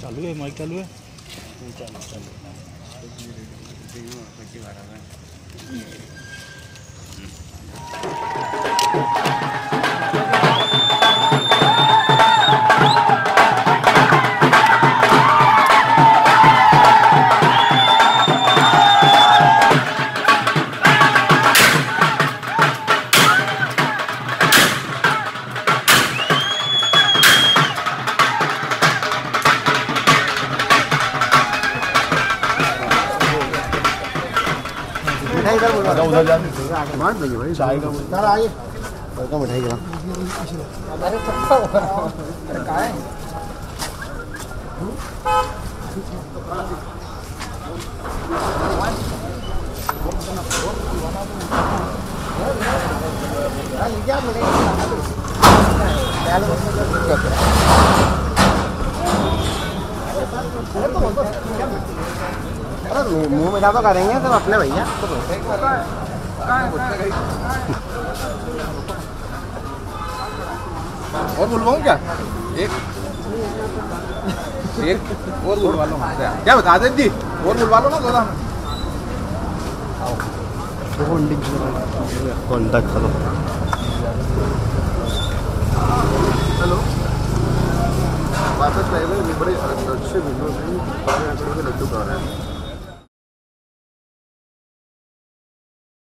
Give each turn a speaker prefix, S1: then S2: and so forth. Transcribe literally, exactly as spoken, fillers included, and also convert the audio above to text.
S1: चालू है, माइक चालू है।
S2: चालू चालू
S1: उधर उधर जा
S2: मार देंगे भाई
S1: चाय का
S2: सर आइए का मिठाई का अरे चक्का अरे का है क्या अरे मुंह में तो करेंगे सब अपने भैया और बुलवाऊं क्या एक एक और बुलवा लो क्या बता दें जी और बुलवा लो ना दादा
S1: कॉन्टैक्ट करो।
S2: हेलो वापस लाइव में बड़े अच्छे वीडियो लड्डू खा रहे हैं।